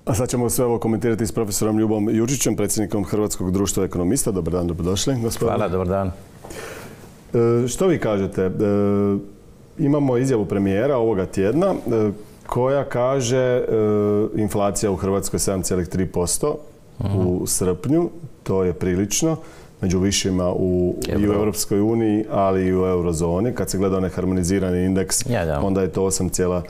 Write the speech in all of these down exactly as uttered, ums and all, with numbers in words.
A sad ćemo sve ovo komentirati s profesorom Ljubom Jurčićem, predsjednikom Hrvatskog društva ekonomista. Dobar dan, dobrodošli, gospodine. Hvala, dobar dan. E, što vi kažete? E, imamo izjavu premijera ovoga tjedna e, koja kaže e, inflacija u Hrvatskoj sedam zarez tri posto uh-huh. u srpnju. To je prilično. Među višima u, i u Europskoj uniji, ali i u eurozoni. Kad se gleda onaj harmonizirani indeks, ja, ja. onda je to osam zarez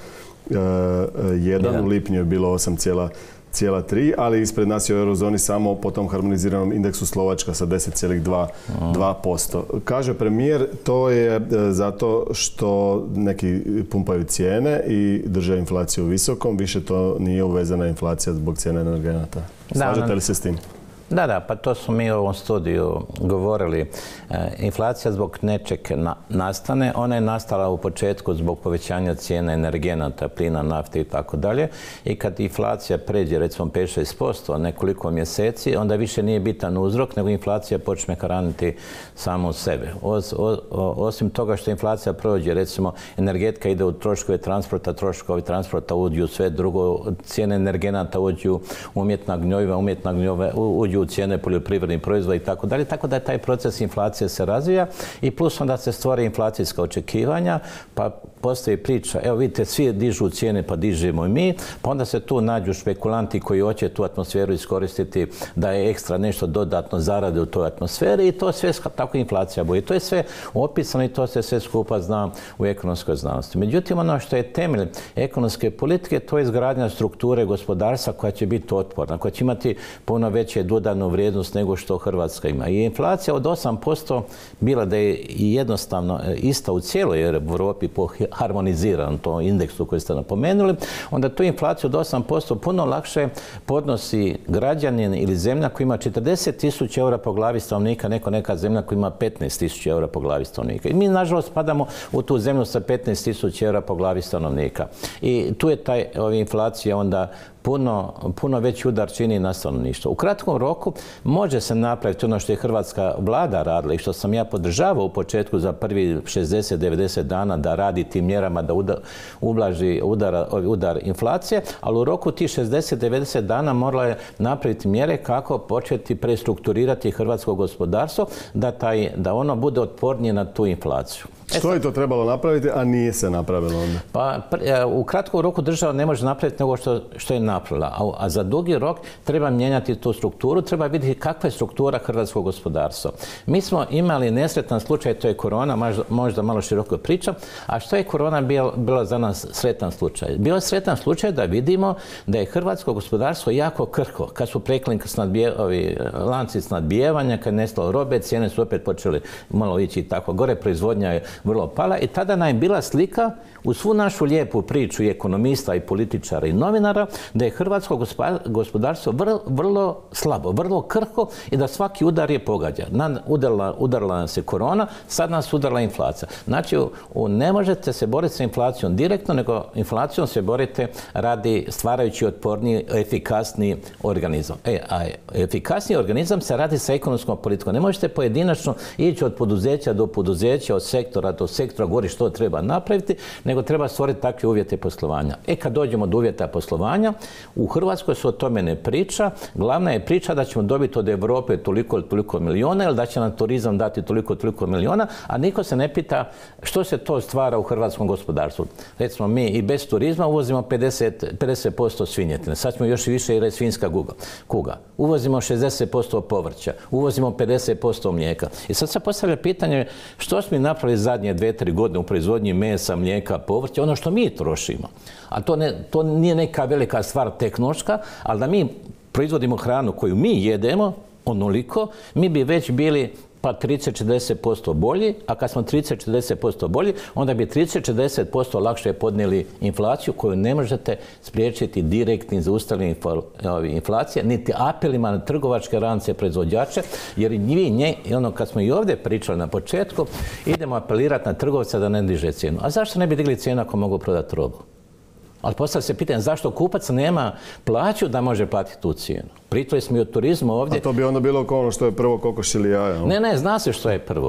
jedan, u lipnju je bilo osam zarez tri, ali ispred nas je u eurozoni samo po tom harmoniziranom indeksu Slovačka sa deset zarez dva posto. Kaže premijer, to je zato što neki pumpaju cijene i drže inflaciju visokom, više to nije uvezana inflacija zbog cijene energenata. Slažete li se s tim? Da, da, pa to smo mi u ovom studiju govorili. E, inflacija zbog nečeg na, nastane. Ona je nastala u početku zbog povećanja cijene energenata, plina, nafte i tako dalje. I kad inflacija pređe recimo pet do šest posto nekoliko mjeseci, onda više nije bitan uzrok, nego inflacija počne hraniti samu sebe. Os, o, o, osim toga što inflacija prođe, recimo energetika ide u troškove transporta, troškovi transporta uđu sve drugo, cijene energenata uđu, umjetna gnjojiva, umjetna gnjojiva uđu u cijene poljoprivrednih proizvoda i tako dalje, tako da taj proces inflacije se razvija i plus onda se stvore inflacijska očekivanja, pa postoji priča, evo vidite, svi dižu cijene pa dižemo i mi, pa onda se tu nađu špekulanti koji hoće tu atmosferu iskoristiti da je ekstra nešto dodatno zarade u toj atmosferi i to sve tako inflacija bude. To je sve opisano i to se sve skupa zna u ekonomskoj znanosti. Međutim, ono što je temelj ekonomske politike, to je izgradnja strukture gospodarstva koja će biti otporna, koja će imati puno veće dodanu vrijednost nego što Hrvatska ima. I inflacija od osam posto bila da je jednostavno ista u cijeloj Europi po harmoniziranom tom indeksu koji ste napomenuli, onda tu inflaciju od osam posto puno lakše podnosi građanin ili zemlja koja ima četrdeset tisuća eura po glavi stanovnika, neko neka zemlja koja ima petnaest tisuća eura po glavi stanovnika. I mi, nažalost, spadamo u tu zemlju sa petnaest tisuća eura po glavi stanovnika. I tu je taj, ova inflacija onda puno, puno veći udar čini na stanovništvo. U kratkom roku može se napraviti ono što je hrvatska vlada radila i što sam ja podržavao u početku za prvi šezdeset do devedeset dana da radi tim mjerama da udar, ublaži udar, udar inflacije, ali u roku tih šezdeset do devedeset dana morala je napraviti mjere kako početi prestrukturirati hrvatsko gospodarstvo da, taj, da ono bude otpornije na tu inflaciju. Što je to trebalo napraviti, a nije se napravilo onda? Pa, u kratkom roku država ne može napraviti nego što, što je napravila. A, a za dugi rok treba mijenjati tu strukturu, treba vidjeti kakva je struktura hrvatskog gospodarstva. Mi smo imali nesretan slučaj, to je korona, možda, možda malo široko pričam, a što je korona bila, bila za nas sretan slučaj? Bio je sretan slučaj da vidimo da je hrvatsko gospodarstvo jako krhko. Kad su prekli snadbije, ovi lanci snadbijevanja, kad je nestalo robe, cijene su opet počeli malo ići tako gore, proizvodnja je vrlo pala i tada nam je bila slika u svu našu lijepu priču i ekonomista i političara i novinara da je hrvatsko gospodarstvo vrlo, vrlo slabo, vrlo krhko i da svaki udar je pogađa. Udarila, udarila nas je korona, sad nas udarila inflacija. Znači, u, ne možete se boriti sa inflacijom direktno, nego inflacijom se borite radi stvarajući otporniji, efikasniji organizam. E, a efikasniji organizam se radi sa ekonomskom politikom. Ne možete pojedinačno ići od poduzeća do poduzeća, od sektora do sektora, govori što treba napraviti, nego treba stvoriti takve uvjete poslovanja. E, kad dođemo do uvjeta poslovanja, u Hrvatskoj se o tome ne priča. Glavna je priča da ćemo dobiti od Europe toliko ili toliko miliona, ili da će nam turizam dati toliko toliko miliona, a niko se ne pita što se to stvara u hrvatskom gospodarstvu. Recimo, mi i bez turizma uvozimo pedeset posto svinjetine. Sad ćemo još više jer je svinjska kuga. Uvozimo šezdeset posto povrća, uvozimo pedeset posto mlijeka. I sad se postavlja pitanje što smo napravili zadnje dve, tri godine u proizvodnji mesa, mlijeka, povrća, ono što mi trošimo. A to, ne, to nije neka velika stvar tehnološka, ali da mi proizvodimo hranu koju mi jedemo, onoliko, mi bi već bili pa trideset do četrdeset posto bolji, a kad smo trideset do četrdeset posto bolji, onda bi trideset do četrdeset posto lakše podnijeli inflaciju koju ne možete spriječiti direktnim zaustavljanjem inflacije, niti apelima na trgovačke lance proizvođače, jer vi nje, ono kad smo i ovdje pričali na početku, idemo apelirati na trgovca da ne diže cijenu. A zašto ne bi digli cijenu ako mogu prodati robu? Ali postavlja se pitanje zašto kupac nema plaću da može platiti tu cijenu. Pričali smo i o turizmu ovdje. A to bi onda bilo kao ono što je prvo kokoš ili jaja? Ne, ne, zna se što je prvo.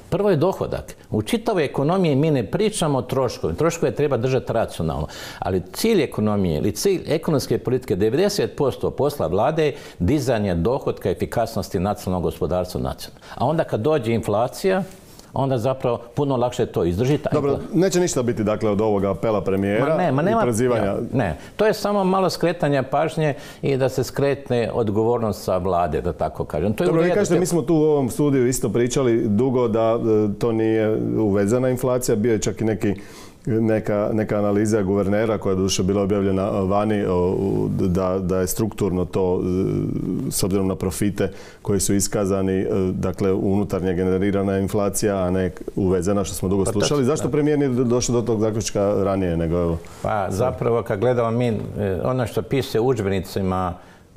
Prvo je dohodak. U čitavoj ekonomiji mi ne pričamo o troškovima. Troškove treba držati racionalno. Ali cilj ekonomije ili cilj ekonomske politike, devedeset posto posla vlade je dizanje dohodka, efikasnosti nacionalnog gospodarstva nacionalnog. A onda kad dođe inflacija, onda zapravo puno lakše to izdržiti. Dobro, neće ništa biti dakle od ovoga apela premijera ma ne, ma nema, i prozivanja. Ja, ne, to je samo malo skretanja pažnje i da se skretne odgovornost sa vlade, da tako kažem. To je Dobro, vi kažete, mi smo tu u ovom studiju isto pričali dugo da to nije uvezena inflacija, bio je čak i neki Neka, neka analiza guvernera koja je doduše bila objavljena vani da, da je strukturno to s obzirom na profite koji su iskazani, dakle unutarnje generirana inflacija, a ne uvezena, što smo dugo slušali. Zašto premijer nije došao do tog zaključka ranije nego evo? Pa zapravo kad gledamo mi ono što piše u udžbenicima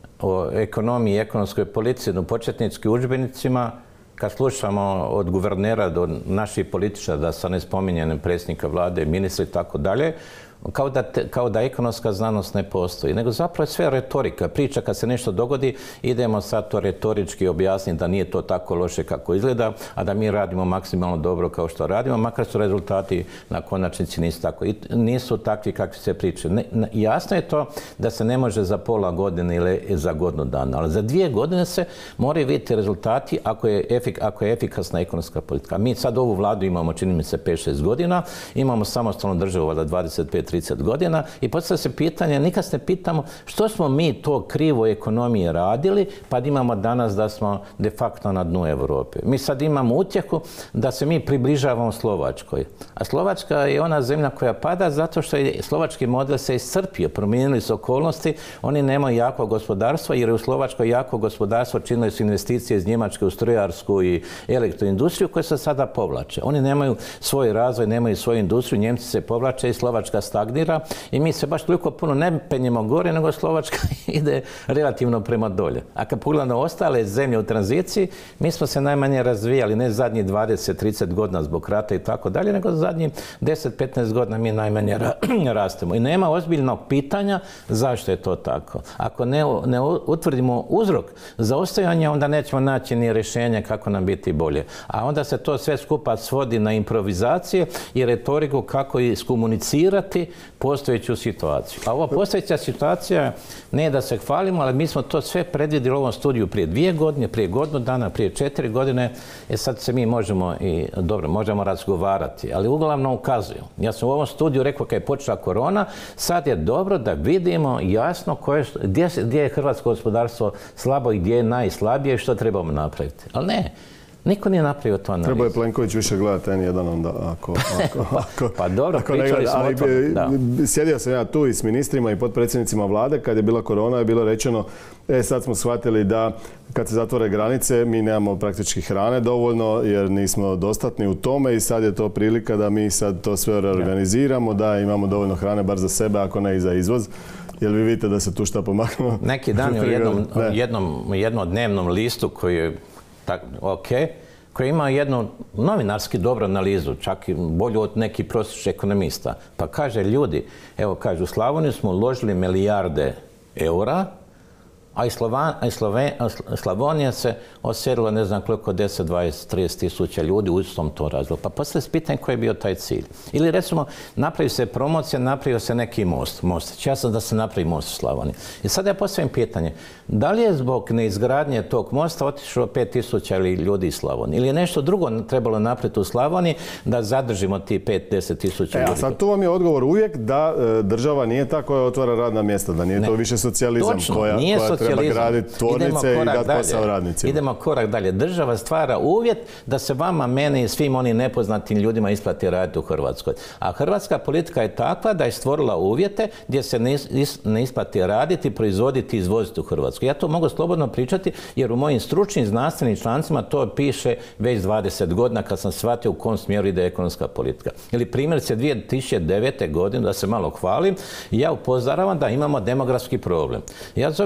o ekonomiji i ekonomskoj politici, u početničkim udžbenicima, kad slušamo od guvernera do naših političara, da sa ne spominjenim predsjednika vlade, ministri i tako dalje, kao da, te, kao da ekonomska znanost ne postoji. Nego zapravo je sve retorika. Priča kad se nešto dogodi, idemo sad to retorički objasniti da nije to tako loše kako izgleda, a da mi radimo maksimalno dobro kao što radimo, makar su rezultati na konačnici nisu tako. I nisu takvi kakvi se pričaju. Ne, ne, jasno je to da se ne može za pola godine ili za godinu dana, ali za dvije godine se moraju vidjeti rezultati ako je, efik, ako je efikasna ekonomska politika. Mi sad ovu vladu imamo, čini mi se, pet šest godina, imamo samostalnu državu valjda dvadeset pet trideset godina i postavlja se pitanje, nikad se pitamo što smo mi to krivo ekonomije radili, pa imamo danas da smo de facto na dnu Europe. Mi sad imamo utjehu da se mi približavamo Slovačkoj. A Slovačka je ona zemlja koja pada zato što je slovački model se iscrpio, promijenili su okolnosti, oni nemaju jako gospodarstvo jer je u Slovačkoj jako gospodarstvo činili su investicije iz Njemačke u strojarsku i elektroindustriju koje se sada povlače. Oni nemaju svoj razvoj, nemaju svoju industriju, Njemci se povlače i Slovačka stagnira i mi se baš toliko puno ne penjemo gore, nego Slovačka ide relativno prema dolje. A kad pogledamo ostale zemlje u tranziciji, mi smo se najmanje razvijali, ne zadnjih dvadeset trideset godina zbog rata i tako dalje, nego zadnjih deset petnaest godina mi najmanje ra rastemo. I nema ozbiljnog pitanja zašto je to tako. Ako ne, ne utvrdimo uzrok za ostajanje, onda nećemo naći ni rješenje kako nam biti bolje. A onda se to sve skupa svodi na improvizacije i retoriku kako iskomunicirati postojeću situaciju. A ova postojeća situacija, ne da se hvalimo, ali mi smo to sve predvidjeli u ovom studiju prije dvije godine, prije godinu dana, prije četiri godine. E sad se mi možemo i, dobro, možemo razgovarati, ali uglavnom ukazuju. Ja sam u ovom studiju rekao kad je počela korona, sad je dobro da vidimo jasno koje, gdje, gdje je hrvatsko gospodarstvo slabo i gdje je najslabije i što trebamo napraviti. Ali ne. Niko nije napravio to analizu. Trebao je Plenković više gledati en jedan onda, ako... ako, ako pa dobro, ako pričali smo o tome. Da. Sjedio sam ja tu i s ministrima i potpredsjednicima vlade, kad je bila korona je bilo rečeno, e sad smo shvatili da kad se zatvore granice, mi nemamo praktički hrane dovoljno jer nismo dostatni u tome i sad je to prilika da mi sad to sve reorganiziramo, da imamo dovoljno hrane bar za sebe, ako ne i za izvoz. Jel vi vidite da se tu šta pomaknulo? Neki dan u jednom, jednom, jednom dnevnom listu koji je tak, ok, koji ima jednu novinarski dobru analizu, čak i bolju od nekih prosječnih ekonomista. Pa kaže, ljudi, evo kaže, u Slavoniju smo uložili milijarde eura, a i, Slovan, a i Slove, a Slavonija se oselila ne znam koliko, deset, dvadeset, trideset tisuća ljudi u istom tom razlogu. Pa poslije se pitanje koji je bio taj cilj. Ili recimo, napravi se promocija, napravio se neki most, most. Ja sam da se napravi most u Slavoniji. I sad ja postavim pitanje, da li je zbog neizgradnje tog mosta otišlo pet tisuća ljudi iz Slavonije? Ili je nešto drugo trebalo napraviti u Slavoniji da zadržimo ti pet do deset tisuća ljudi? E, a sad tu vam je odgovor uvijek da e, država nije ta koja otvara radna mjesta, da nije ne. to više socijalizam Točno, koja, nije koja treba graditi tvornice i dati dalje. posao radnicima. Idemo korak dalje. Država stvara uvjet da se vama, meni i svim onim nepoznatim ljudima isplati raditi u Hrvatskoj. A hrvatska politika je takva da je stvorila uvjete gdje se ne, ne isplati raditi, proizvoditi i izvoziti u Hrvatsku. Ja to mogu slobodno pričati jer u mojim stručnim znanstvenim člancima to piše već dvadeset godina kad sam shvatio u kom smjeru ide ekonomska politika. Ili primjerice dvije tisuće devete. godine, da se malo hvalim, ja upozoravam da imamo demografski problem. Ja zovem akademiju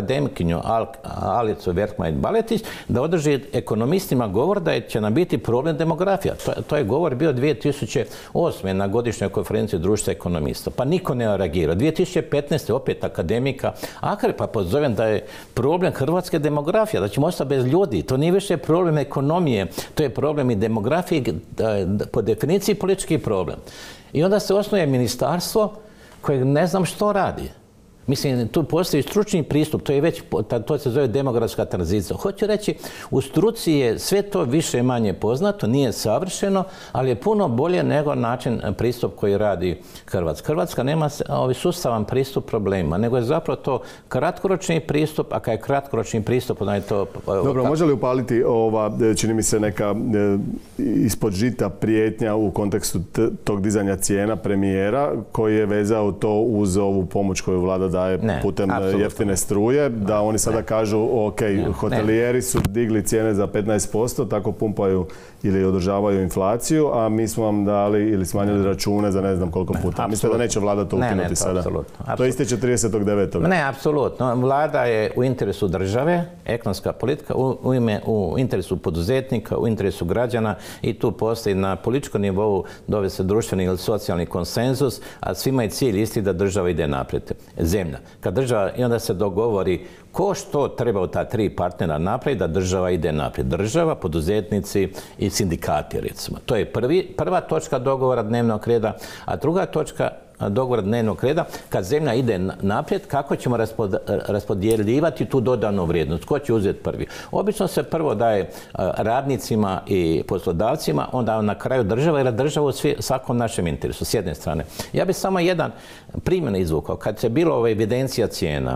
akademikinju Al, Alicu Verkmajt-Baletić da održi ekonomistima govor da će nam biti problem demografija. To, to je govor bio dvije tisuće osme na godišnjoj konferenciji društva ekonomista. Pa niko ne reagira. dvije tisuće petnaeste opet akademika Akrepa pozovem da je problem hrvatske demografije, da ćemo ostati bez ljudi. To nije više problem ekonomije, to je problem i demografije, po definiciji politički problem. I onda se osnuje ministarstvo koje ne znam što radi. Mislim, tu postoji stručni pristup, to je već, to se zove demografska tranzicija. Hoću reći, u struci je sve to više manje poznato, nije savršeno, ali je puno bolje nego način pristup koji radi Hrvatska. Hrvatska nema ovaj sustavan pristup problema, nego je zapravo to kratkoročni pristup, a kad je kratkoročni pristup, onda je to... Dobro, može li upaliti ova, čini mi se, neka ispod žita prijetnja u kontekstu tog dizanja cijena premijera, koji je vezao to uz ovu pomoć koju vlada daje ne, putem apsolutno. jeftine struje, da oni sada ne. kažu ok, ne. hotelijeri su digli cijene za petnaest posto, tako pumpaju ili održavaju inflaciju, a mi smo vam dali ili smanjili račune za ne znam koliko puta. Mislite da neće vlada to ukinuti ne, ne, to sada? Apsolutno, apsolutno. To ističe tridesetog devetog Ne, apsolutno. Vlada je u interesu države, ekonomska politika, u, u, ime, u interesu poduzetnika, u interesu građana i tu postoji na političkom nivou dove se društveni ili socijalni konsenzus, a svima je cilj isti da država ide naprijed. Zemlja. Kad država, i onda se dogovori ko što treba od ta tri partnera napraviti da država ide naprijed. Država, poduzetnici i sindikati, recimo. To je prvi, prva točka dogovora dnevnog reda, a druga točka dogovora dnevnog reda, kad zemlja ide naprijed, kako ćemo raspod, raspodjeljivati tu dodanu vrijednost? Ko će uzeti prvi? Obično se prvo daje radnicima i poslodavcima, onda na kraju država, jer država u svakom našem interesu, s jedne strane. Ja bih samo jedan primjer izvukao. Kad se bilo ova evidencija cijena,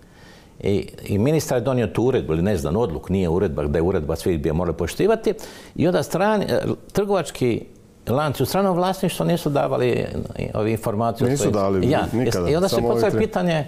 I, i ministar je donio tu uredbu, ili ne znam, odluk, nije uredba, da je uredba, svi bi je morali poštivati, i onda strani, trgovački lanci u stranom vlasništvu nisu davali ove informacije. Nisu dali, ja, nikada. I onda se postavlja pitanje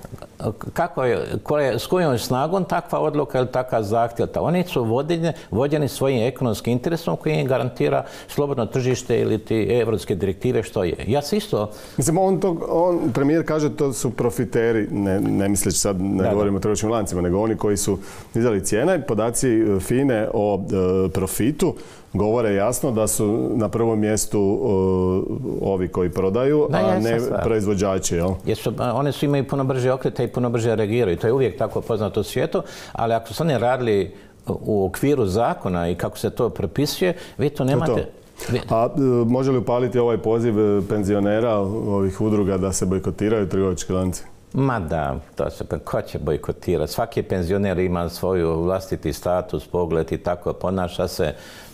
kako je, koje, s kojom snagom takva odluka ili takav zahtjev. Oni su vođeni, vođeni svojim ekonomskim interesom koji im garantira slobodno tržište ili ti evropske direktive što je. Ja se isto... Mislim, on, to, on premijer kaže to su profiteri, ne, ne misleći sad, ne da, govorimo da. o trgovačkim lancima, nego oni koji su dizali cijene. Podaci FINE o e, profitu govore jasno da su na prvom mjestu uh, ovi koji prodaju, da, a ne stvar. proizvođači. Jel? Jesu, one su imaju puno brže okrete i puno brže reagiraju. To je uvijek tako poznato u svijetu, ali ako su oni radili u okviru zakona i kako se to propisuje, vi to nemate... To to. A uh, može li upaliti ovaj poziv penzionera, ovih udruga da se bojkotiraju trgovački lanci? Ma da, to se, ko će bojkotirati? Svaki penzioner ima svoju vlastiti status, pogled i tako ponaša se.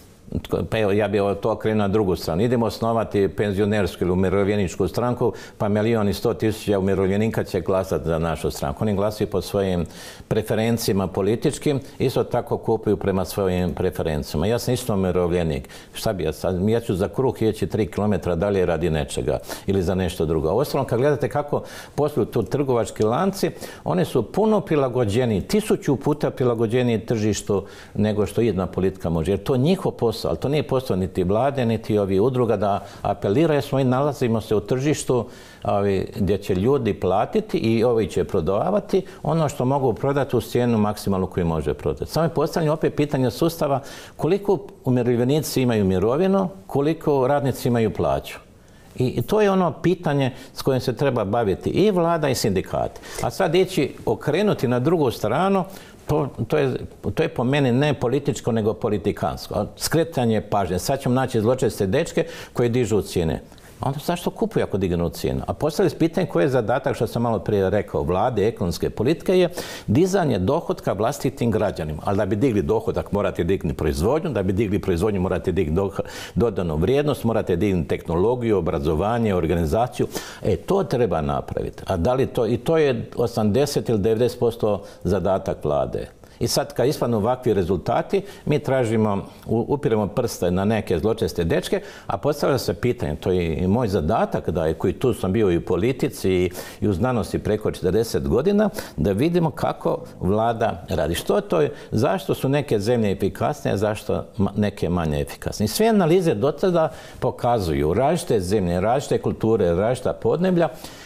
Pa evo, ja bih to okrenuo na drugu stranu. Idemo osnovati penzionersku ili umirovljeničku stranku, pa milijon i sto tisuća umirovljenika će glasati za našu stranku. Oni glasuju po svojim preferencijama političkim, isto tako kupuju prema svojim preferencijama. Ja sam isto umirovljenik. Šta bi ja sad? Ja ću za kruh ići tri kilometra dalje radi nečega ili za nešto drugo. Uostalom, kad gledate kako posluju tu trgovački lanci, oni su puno prilagođeni, tisuću puta prilagođeni tržištu nego što jedna politika može. Jer to njihov posao, ali to nije posao niti vlade, niti ovi udruga da apeliraju. Smo i nalazimo se u tržištu ovi, gdje će ljudi platiti i ovi će prodavati ono što mogu prodati u cijenu maksimalnu koju može prodati. Samo je postavljeno opet pitanje sustava koliko umirovljenici imaju mirovinu, koliko radnici imaju plaću. I to je ono pitanje s kojim se treba baviti i vlada i sindikati. A sad ići okrenuti na drugu stranu, To, to, je, to je po meni ne političko, nego politikansko. Skretanje pažnje. Sad ćemo naći zločeste dečke koji dižu cijene. Onda zašto kupuju ako dignu cijenu? A postavili se pitanje koji je zadatak, što sam malo prije rekao, vlade, ekonomske politike, je dizanje dohotka vlastitim građanima. Ali da bi digli dohodak morate dignuti proizvodnju, da bi digli proizvodnju morate dignuti dodanu vrijednost, morate dignuti tehnologiju, obrazovanje, organizaciju. E, to treba napraviti. A da li to, i to je osamdeset ili devedeset posto zadatak vlade. I sad kad ispadnu ovakvi rezultati, mi tražimo, upiremo prste na neke zločeste dečke, a postavlja se pitanje, to je i moj zadatak, da je, koji tu sam bio i u politici i, i u znanosti preko četrdeset godina, da vidimo kako vlada radi. Što to je, zašto su neke zemlje efikasnije, zašto neke manje efikasnije. Sve analize do tada pokazuju različite zemlje, različite kulture, različita podneblja,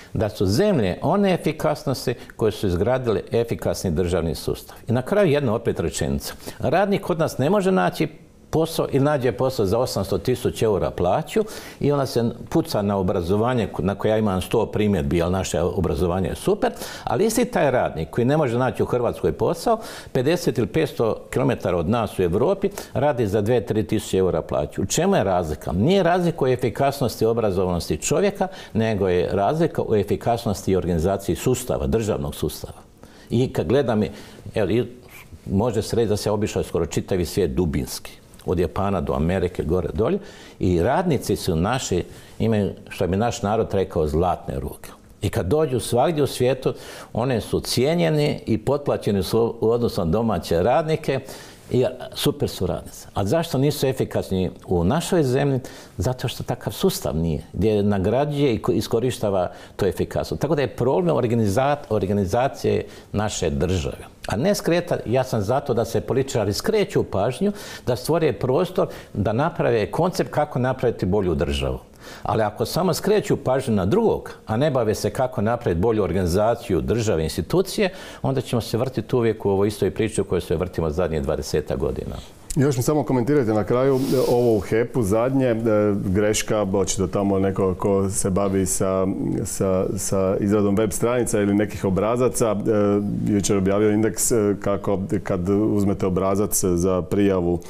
da su zemlje one efikasnosti koje su izgradile efikasni državni sustav. I na kraju jedna opet rečenica. Radnik kod nas ne može naći posao i nađe posao za osamsto tisuća eura plaću i onda se puca na obrazovanje na koje ja imam sto primjedbi, ali naše obrazovanje je super, ali isti taj radnik koji ne može naći u Hrvatskoj posao, pedeset ili petsto kilometara od nas u Europi, radi za dvije do tri tisuće eura plaću. U čemu je razlika? Nije razlika u efikasnosti i obrazovanosti čovjeka, nego je razlika u efikasnosti i organizaciji sustava, državnog sustava. I kad gledam, evo, može se reći da se obišao skoro čitavi svijet dubinski. Od Japana do Amerike, gore dolje. I radnici su naši, imaju, što bi naš narod rekao, zlatne ruke. I kad dođu svagdje u svijetu, one su cijenjeni i potplaćeni su u odnosu na domaće radnike i super su radnici. A zašto nisu efikasni u našoj zemlji? Zato što takav sustav nije, gdje nagrađuje i iskorištava to efikasno. Tako da je problem organizacije naše države. A ne skreta, ja sam zato da se političari skreću pažnju, da stvore prostor, da naprave koncept kako napraviti bolju državu. Ali ako samo skreću pažnju na drugog, a ne bave se kako napraviti bolju organizaciju države, institucije, onda ćemo se vrtiti uvijek u ovoj istoj priči u kojoj se vrtimo zadnjih dvadeset godina. Još mi samo komentirajte na kraju ovo u H E P-u zadnje, greška, očito tamo neko ko se bavi sa, sa, sa izradom web stranica ili nekih obrazaca. Jučer objavio indeks kako kad uzmete obrazac za prijavu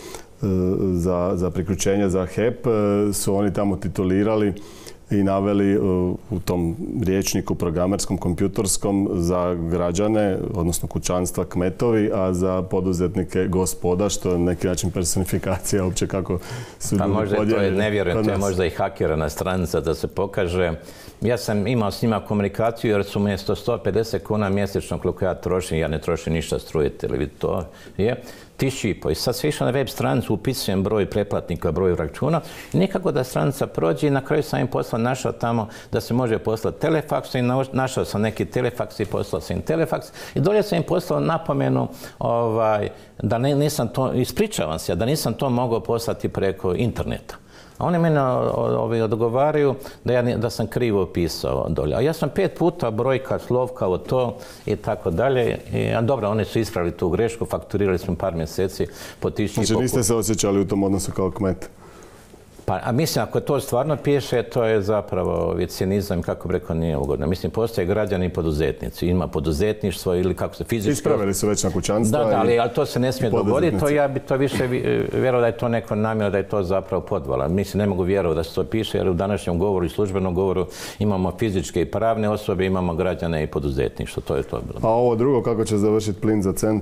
za, za priključenje za H E P, su oni tamo titulirali i naveli u tom rječniku programerskom, kompjutorskom za građane, odnosno kućanstva, kmetovi, a za poduzetnike gospoda, što je na neki način personifikacija uopće kako su ljudi možda podijeljeni. To je nevjerojatno, to je možda i hakirana stranica da se pokaže. Ja sam imao s njima komunikaciju jer su umjesto sto pedeset kuna mjesečno koliko ja trošim, ja ne trošim ništa struje, televizor, to je tisuću i po. I sad se išao na web stranicu, upisujem broj pretplatnika, broj računa i nikako da stranica prođe i na kraju sam im poslao našao tamo da se može poslati telefaks i našao sam neki telefaks i poslao sam im telefaks i dolje sam im poslao napomenu ovaj, da ne, nisam to, ispričavam se, da nisam to mogao poslati preko interneta. A oni mene odgovaraju da, ja, da sam krivo pisao dolje. A ja sam pet puta brojka, slovka, o to i tako dalje. A dobro, oni su ispravili tu grešku, fakturirali smo par mjeseci po tisući i Znači po... niste se osjećali u tom odnosu kao kmet? Pa, a mislim, ako to stvarno piše, to je zapravo cinizam, kako bi rekao, nije ugodno. Mislim, postoje građani i poduzetnici. Ima poduzetništvo ili kako se fizički... Ispravili su već na kućanstva. Da, da, ali, ali to se ne smije dogoditi. To ja bi to više vjerovao da je to neko namjera, da je to zapravo podvala. Mislim, ne mogu vjerovati da se to piše, jer u današnjem govoru i službenom govoru imamo fizičke i pravne osobe, imamo građane i poduzetništvo. To je to bilo. A ovo drugo, kako će završiti plin za cent?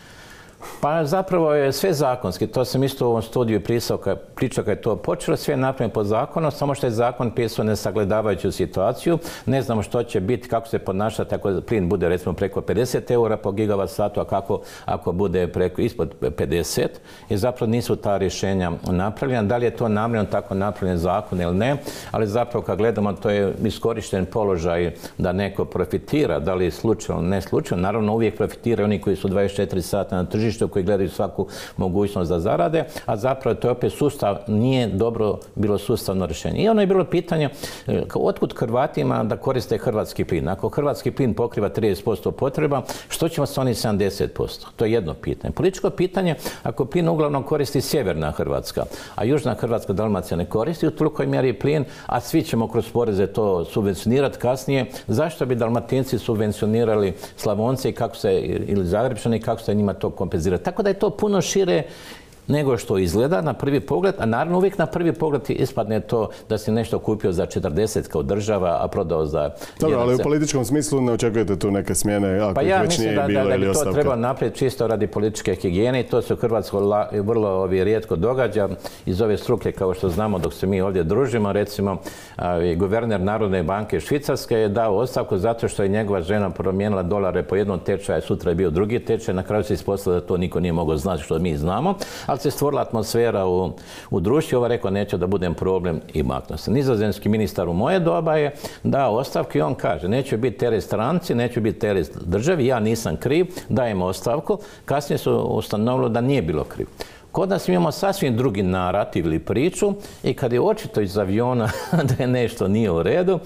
Pa zapravo je sve zakonski. To sam isto u ovom studiju pričao kad je to počelo. Sve je napravljeno po zakonu, samo što je zakon pisao ne sagledavajuću situaciju. Ne znamo što će biti, kako se ponašati ako plin bude recimo preko pedeset eura po gigavat satu, a kako ako bude preko ispod pedeset. I zapravo nisu ta rješenja napravljena. Da li je to namjerno tako napravljen zakon ili ne, ali zapravo kad gledamo to je iskorišten položaj da neko profitira, da li je slučajno, ne slučajno. Naravno uvijek profitiraju oni koji su dvadeset četiri sata na tržištu, koji gledaju svaku mogućnost da zarade, a zapravo to je opet sustav, nije dobro bilo sustavno rješenje. I ono je bilo pitanje, otkud Hrvatima da koriste hrvatski plin? Ako hrvatski plin pokriva trideset posto potreba, što ćemo sa onih sedamdeset posto? To je jedno pitanje. Političko pitanje, ako plin uglavnom koristi sjeverna Hrvatska, a južna Hrvatska, Dalmacija ne koristi u tolikoj mjeri plin, a svi ćemo kroz poreze to subvencionirati kasnije, zašto bi Dalmatinci subvencionirali Slavonce i kako se, ili Zagrebčani, kako se njima to kompenzira? Tako da je to puno šire nego što izgleda na prvi pogled, a naravno uvijek na prvi pogled ispadne to da si nešto kupio za četrdeset kao država, a prodao za... Dobro, ali u političkom smislu ne očekujete tu neke smjene, ako pa ih ja već nije da, bilo da, ili da ostavke? To treba napraviti čisto radi političke higijene i to se u Hrvatskoj vrlo ovi, rijetko događa iz ove struke, kao što znamo dok se mi ovdje družimo. Recimo, a, guverner Narodne banke Švicarske je dao ostavku zato što je njegova žena promijenila dolare po jednom tečaju, sutra je bio drugi tečaj, na kraju se ispostavilo da to niko nije mogao znati što mi znamo, ali se stvorila atmosfera u, u društvu. Ova rekao neće da budem problem i maknuo se. Nizozemski ministar u moje doba je dao ostavku i on kaže neću biti teret stranci, neću biti teret državi, ja nisam kriv, dajem ostavku. Kasnije su ustanovilo da nije bilo kriv. Kod nas imamo sasvim drugi narativ ili priču i kad je očito iz aviona da je nešto nije u redu,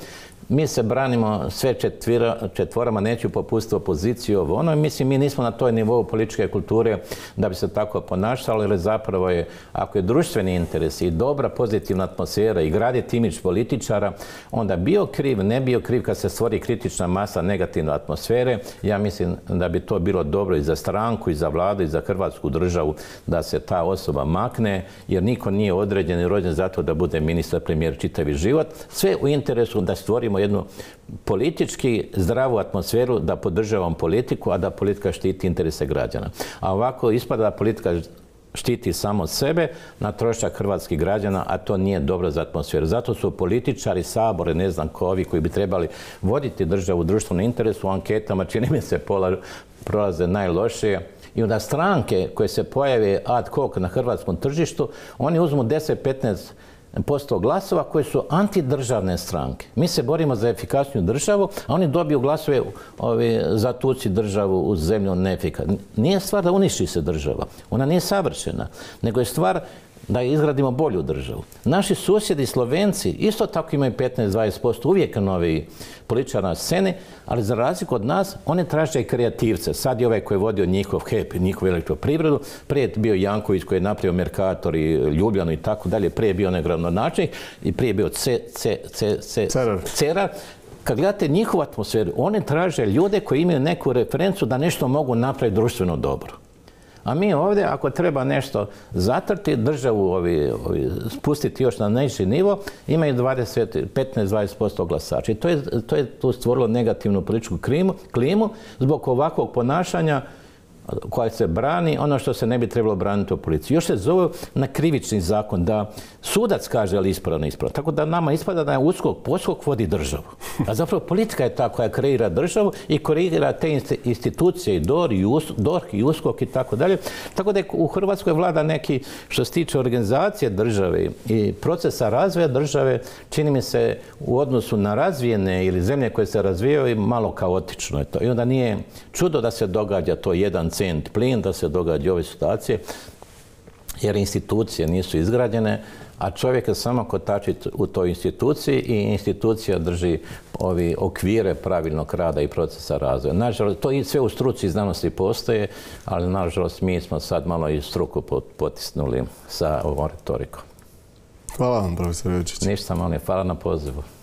mi se branimo sve četvira, četvorama, neću popustiti opoziciju, ovo ono. Mislim, mi nismo na toj nivou političke kulture da bi se tako ponašali, jer zapravo je, ako je društveni interes i dobra pozitivna atmosfera i graditi imidž političara, onda bio kriv, ne bio kriv kad se stvori kritična masa negativne atmosfere. Ja mislim da bi to bilo dobro i za stranku, i za vladu, i za Hrvatsku državu da se ta osoba makne, jer niko nije određen i rođen zato da bude ministar, premijer čitavi život. Sve u interesu da stvorimo jednu politički zdravu atmosferu, da podržavamo politiku, a da politika štiti interese građana. A ovako ispada da politika štiti samo sebe na trošak hrvatskih građana, a to nije dobro za atmosferu. Zato su političari, sabore, ne znam ko, ovi koji bi trebali voditi državu u društvenom interesu, u anketama čini mi se pola prolaze najlošije. I onda stranke koje se pojave ad hoc na hrvatskom tržištu, oni uzmu deset do petnaest posto glasova koje su antidržavne stranke. Mi se borimo za efikasniju državu, a oni dobiju glasove ovi, za tuci državu u zemlju neefikasnu. Nije stvar da uništi se država. Ona nije savršena, nego je stvar da izgradimo bolju državu. Naši susjedi Slovenci isto tako imaju petnaest do dvadeset posto uvijek novi političari na sceni, ali za razliku od nas, oni traže kreativce. Sad je ovaj koji je vodio njihov H E P, njihovu elektroprivredu, prije je bio Janković koji je napravio Mercator i Ljubljanu i tako dalje, prije je bio onaj gradonačelnik i prije je bio Cerar. Kad gledate njihovu atmosferu, oni traže ljude koji imaju neku referencu da nešto mogu napraviti društveno dobro. A mi ovdje, ako treba nešto zatrti, državu ovi, ovi, spustiti još na niži nivo, imaju petnaest do dvadeset posto glasača. I to je, to je tu stvorilo negativnu političku klimu, klimu zbog ovakvog ponašanja koja se brani, ono što se ne bi trebalo braniti u policiji. Još se zove na krivični zakon, da sudac kaže ali ispravno, ispravno. Tako da nama ispada da je USKOK, POSKOK vodi državu. A zapravo politika je ta koja kreira državu i kreira te institucije i DORH i USKOK i tako dalje. Tako da u Hrvatskoj vlada neki, što se tiče organizacije države i procesa razvoja države, čini mi se u odnosu na razvijene ili zemlje koje se razvijaju malo kaotično je to. I onda nije čudo da se događa to jedan cent plin, da se događa ove situacije, jer institucije nisu izgrađene, a čovjek je samo kotačić u toj instituciji i institucija drži ovi okvire pravilnog rada i procesa razvoja. Nažalost, to i sve u struci znanosti postoje, ali nažalost mi smo sad malo i struku potisnuli sa ovom retorikom. Hvala vam, profesor Ilčić. Ništa, malo hvala na pozivu.